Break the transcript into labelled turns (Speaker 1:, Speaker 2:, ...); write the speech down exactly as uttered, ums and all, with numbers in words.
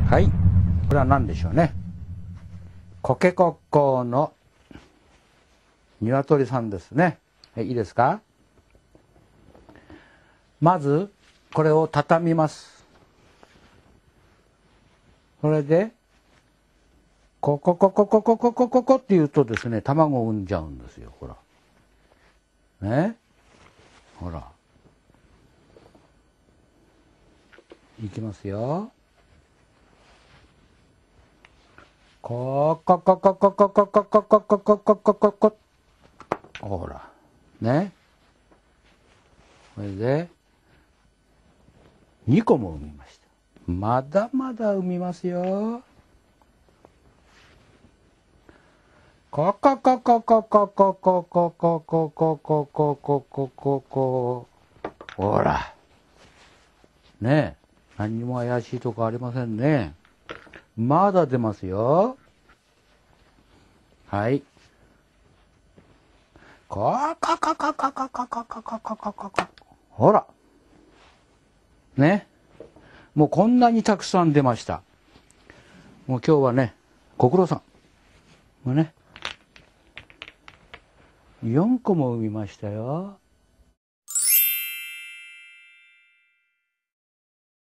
Speaker 1: はい。これは何でしょうね。コケコッコーの鶏さんですね。はい、いいですか？まず、これを畳みます。それで、ココココココココココって言うとですね、卵を産んじゃうんですよ、ほら。ね？ほら。いきますよ。ココココココココココココココココ。ほら。ね。これで、にこも産みました。まだまだ産みますよ。ココココココココココココココココココ。ほら。ねえ。何にも怪しいとこありませんね。まだ出ますよ。はい。ココココココココココココココ。ほら。ね。もうこんなにたくさん出ました。もう今日はね、ご苦労さん。もうね。よんこも産みましたよ。